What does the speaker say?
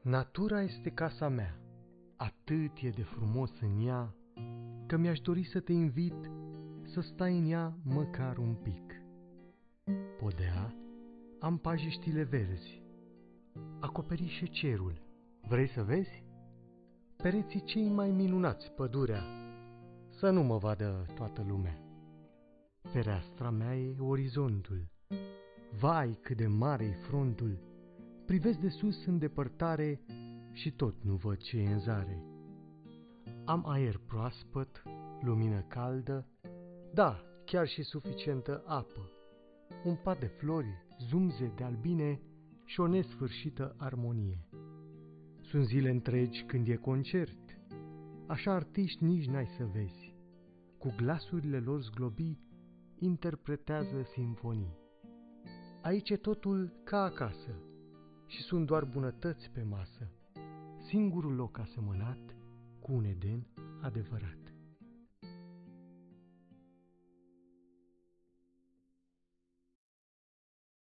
Natura este casa mea, atât e de frumos în ea, că mi-aș dori să te invit să stai în ea măcar un pic. Podea am pajiștile verzi, acoperișe cerul, vrei să vezi? Pereții cei mai minunați pădurea, să nu mă vadă toată lumea. Fereastra mea e orizontul, vai cât de mare-i frontul, privesc de sus în depărtare și tot nu văd ce e în zare. Am aer proaspăt, lumină caldă, da, chiar și suficientă apă, un pat de flori, zumze de albine și o nesfârșită armonie. Sunt zile întregi când e concert, așa artiști nici n-ai să vezi, cu glasurile lor zglobi interpretează simfonii. Aici e totul ca acasă și sunt doar bunătăți pe masă, singurul loc asemănat cu un Eden adevărat.